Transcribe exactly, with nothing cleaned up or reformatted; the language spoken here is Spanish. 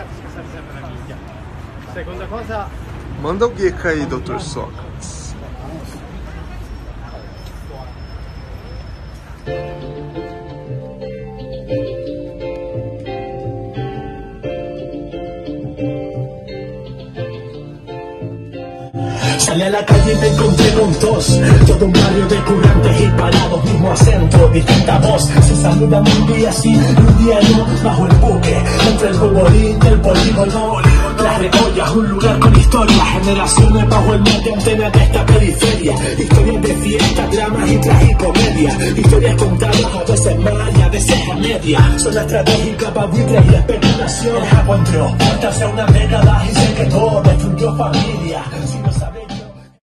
ragazzi scusate sempre la minchia. Seconda cosa, manda o gecko aí, doutor Sócrates. Salí a la calle y me encontré con tos. Todo un barrio de currantes y parados, mismo acento, distinta voz. Se saludan un día sí, un día no. Bajo el buque, entre el polvorín del polígono. Las recollas, un lugar con historia. Generaciones bajo el mar de antena de esta periferia. Historias de fiesta, dramas y tragicomedia. Historias contadas a veces mal y a veces a media. Son estratégicas para buitres y la especulación. El agua entró, hace una década y se quedó, destruyó familia.